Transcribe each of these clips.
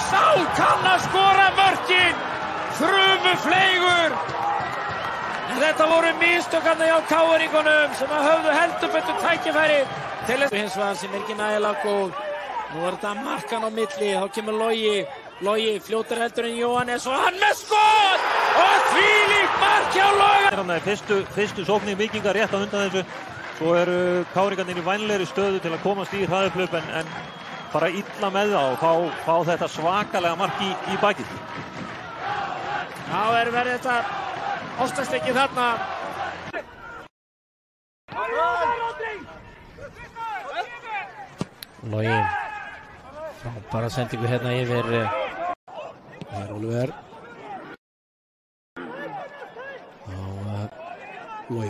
Sá kann að skora mörkin, þrumufleygur. En þetta voru mistökarnir hjá KR-ingunum sem höfðu heldur betur tækifæri til þess. Hins vegar sem ekki nægilega góð. Nú þetta markan á milli, þá kemur Logi fljótar heldur en Jóhannes og hann með skot! Og þvílíkt mark hjá Loga! Þannig að fyrstu sóknin Víkinga rétt á undan þessu. Svo eru KR-ingarnir í vænlegri stöðu til að komast í hraðuplöp en fara illa með það og fá þetta svakalega mark í bakið. Já, verður þetta ástastekið þarna. Logi frábæra sendingu hérna yfir Oliver Logi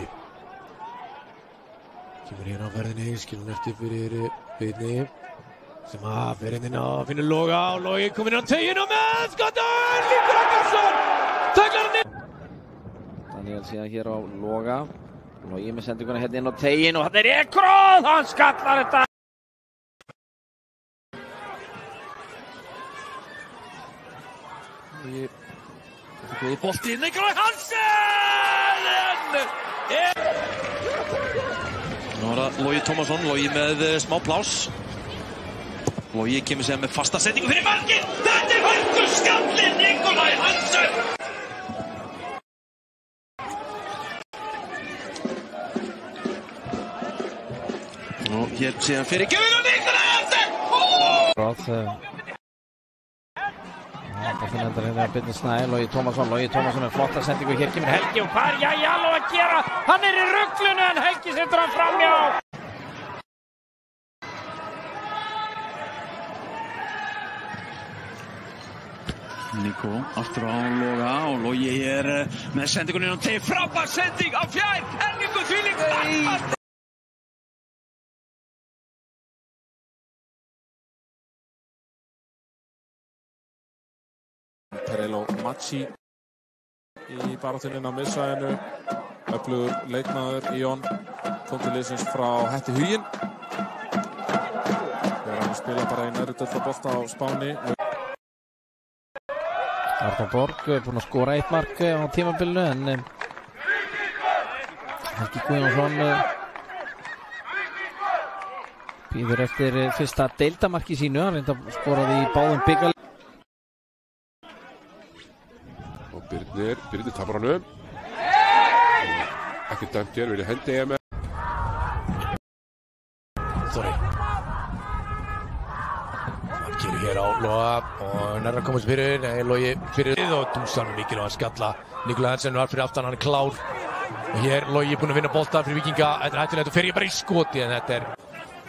kemur hérna á ferðinni, skilur eftir fyrir Birni sem að fer inn á finnur Loga og Logi kominn inn á teiginn og með skotur Líkur Akkarsson tæklar hann inn. Daniel síðan hér á Loga, Logi með sendinguna hérna inn á teiginn og hann Ekroð, hann skallar þetta. Góður bolti, Nikolaj Hansen! Nú er það Logi Tómasson, Logi með smá pláss. Logi kemur sér með fasta sendingu fyrir markið. Þetta hörkuskallinn Nikolaj Hansen! Og hér síðan fyrir gefinu Nikolaj Hansen! Það finnir þetta hérna Birnir Snæ, Logi Tómasson með flotta sendingu, hér kemur Helgi og hvað er Jaló að gera? Hann er í ruglunu en Helgi setur hann framhjá. Nico aftur á Loga og Logi er með sendingunni og tegir frábær sending á fjær, Helgingu þvílíkt mark. Perello Macci í baráttunni á miðsvæðinu, öflugur leikmaður Íon kom til liðsins frá Hetti Huginn þegar hann spila bara í neðri deild bolta á Spáni. Arnar Borg búinn að skora eitt mark á tímabilinu en Helgi Guðjónsson bíður eftir fyrsta deildamarki sínu, hann reynda skoraði í báðum byggal. Birnir tapar hann ekki dæmt hér, verið hendi EM Þorri hann gerir hér á Loga og nærra komast fyrir, Logi fyrir og dúsan mikilvæg að skalla. Nikolaj Hansen var fyrir aftan, hann er klár og hér Logi búinn að vinna bolta fyrir Víkinga. Þetta er hættulegt og fer ég bara í skoti en þetta er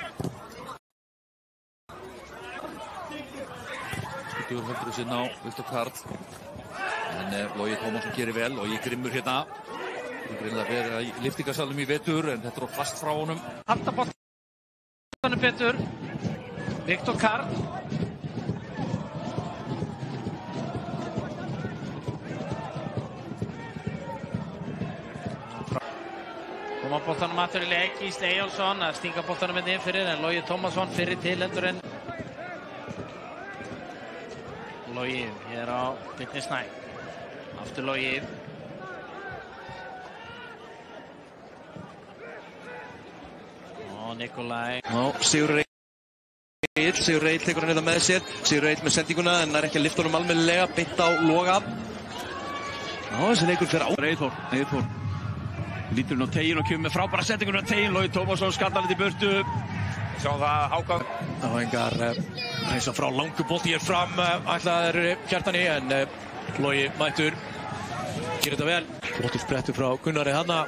Skutur heldur þessi ná Viktor Karl en Logi Tómasson gerir vel og ég grimmur hérna. Það er greinlega verið í lyftingasalum í vetur en þetta er fast frá honum. Halda boltanum betur, Viktor Karl. Koma boltanum aftur í leik, Gísli Eyjólfsson að stinga boltanum inn fyrir en Logi Tómasson fyrir til heldur en Logi hér á Birnir Snæ. Aftur Logi. Og Nikolaj. Sigur Egill tekur hann hérna með sér. Sigur Egill með sendinguna en er ekki að lyfta honum almennilega, beint á Loga. Þessi leikur fer á. Egil Þór. Lítur hann á teiginn og kemur með frábæra sendingunum á teiginn. Logi Tómasson skallar þetta í burtu. Sjáum það Hákon. Það var engar eins og frá langu bolti hér fram ætlaður Kjartani en Logi mættur gerir þetta vel. Flottur sprettur frá Gunnari hanna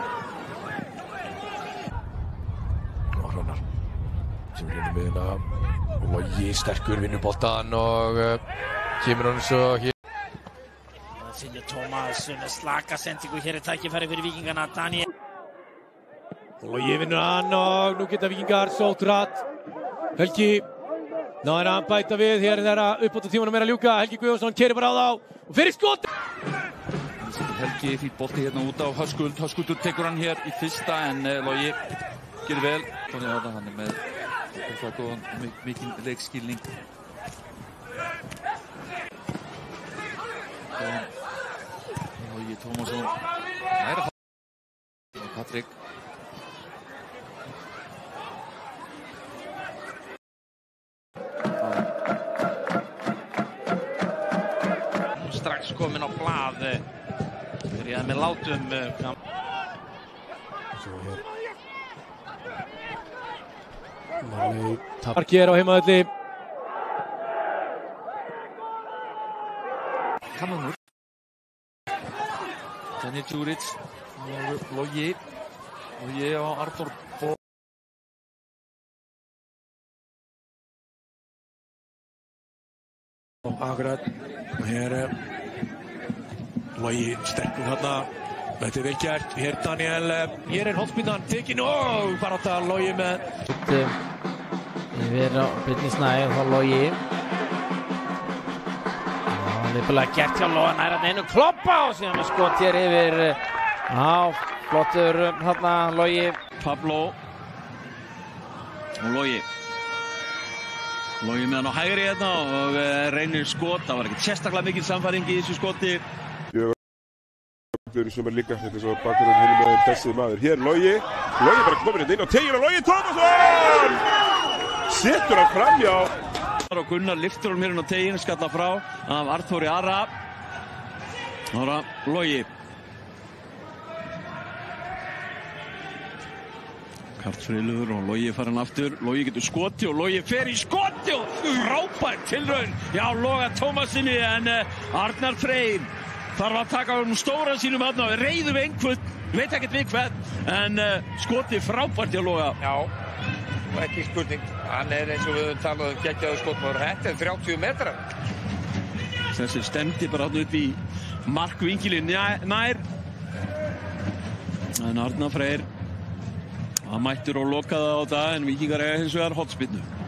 og Hrannar sem er hérna miðuna og Logi sterkur vinnur boltan og kemur hann svo hér. Sinni Tómas með slaka sendingu, hér er tækifæri fyrir Víkingana, Daniel. Og Logi vinnur hann og nú geta Víkingar sótt hratt. Helgi náður að bæta við, hér er þeirra uppbótartímanum að ljúka. Helgi Guðjónsson keyrir bara á þá og fyrir skot. Helgi fýtt bolti hérna út á Höskuld. Höskuldur tekur hann hér í fyrsta en Logi gerir vel. Tóni Háða, hann er með góðan mikinn leikskilning. Tómasson nær að fá Patrik. Strax komin á blað. Byrjaði með látum. Svo hér Marley Marki á heimavelli. Kamamur. Denni Djuric og Logi á Arnór Akkurat. Og hér Logi sterkur þarna. Þetta vel gert. Hér Daniel. Hér hornspyrnan tekin og bara þetta Logi með. Yfir á Byrni Snæ og þá Logi. Nefnilega gert hjá Loga nær að einu kloppa og síðan með skot hér yfir flottur þarna Logi. Pablo og Logi með hann á hægri hérna og reynir skot. Það var ekkert sérstaklega mikil samfæring í þessu skoti. Sem líka, þetta er svo bakgrunn henni með þessi maður. Hér Logi bara komin inn á tegin og Logi Tómasson setur hann framhjá. Og Gunnar lyftur hann mér inn á tegin, skalla frá af Arnþóri Ara. Ára Logi. Karlfriðlur og Logi fær hann aftur. Logi getur skoti og Logi fer í skoti og frábær tilraun. Já, Loga Tómassinni en Arnar Freyr þarf að taka um stóra sínum aðna og reiðu við einhvern, veit ekkert við hvern, en skoti frábært hjá Loga. Já, og ekki spurning. Hann eins og við talaðum geggjaður skotmaður. Þetta 30 metrar. Þessi stemdi bara hann upp í markvinkilinn nær. En Arnar Freyr, hann mættur og lokaði á það, en Víkingar eiga hins vegar hornspyrnu.